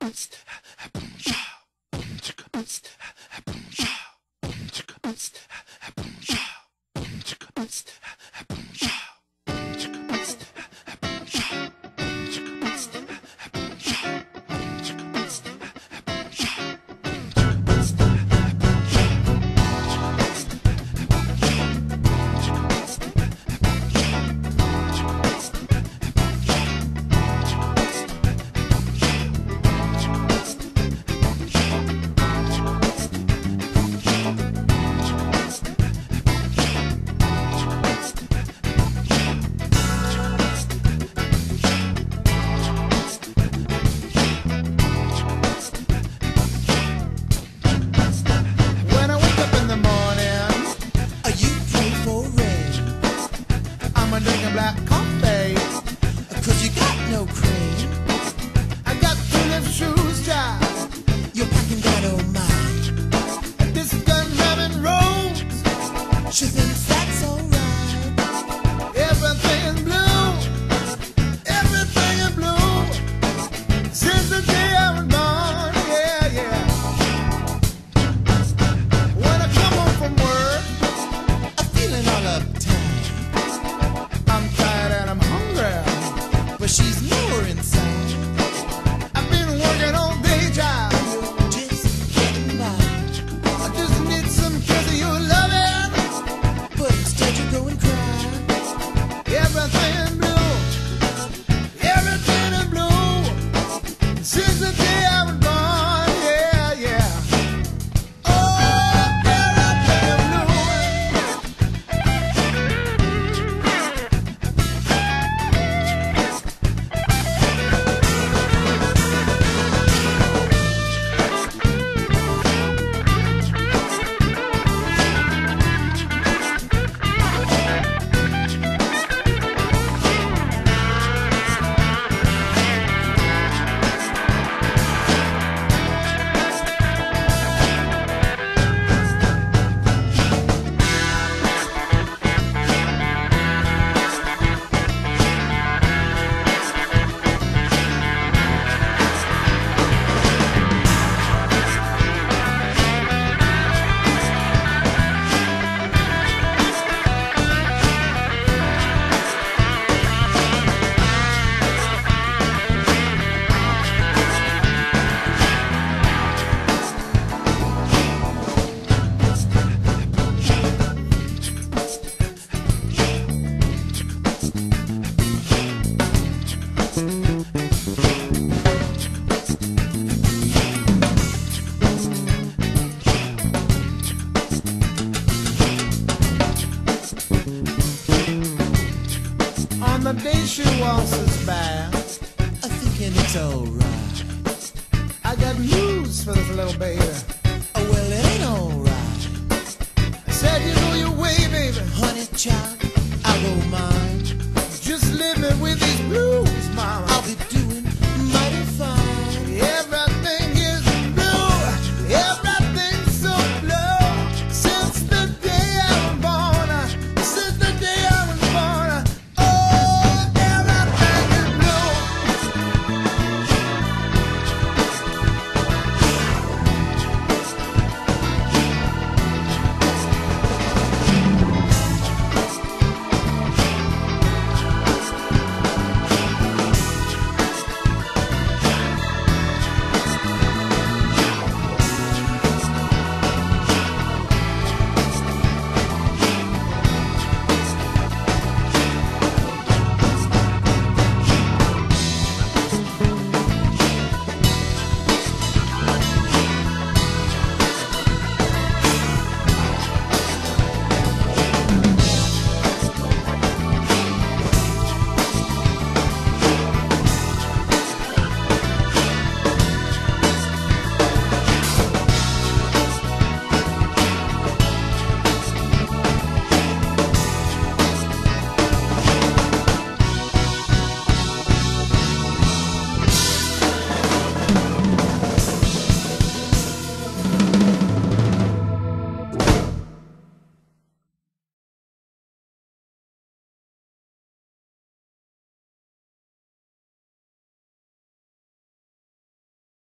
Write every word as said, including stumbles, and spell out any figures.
Black coffee, cause you got no cream. I got two left shoes, child. You're packing that oh my. And this gun having rolls. She thinks that's alright. Everything is blue. Everything is blue. Since the day I was born, yeah, yeah. When I come home from work, I'm feeling all uptight. I'm tired and I'm hungry, but she's nowhere inside. I've been working all day, child, just getting by. I just need some kiss of your loving, but instead you go and cry. Everything is blue, everything is blue. Since the day I was born, yeah, yeah. On the day she waltzes by, I'm thinking it's alright. I got news for this little baby. Oh, well, it ain't alright. I said, you know your way, baby. Honey, child.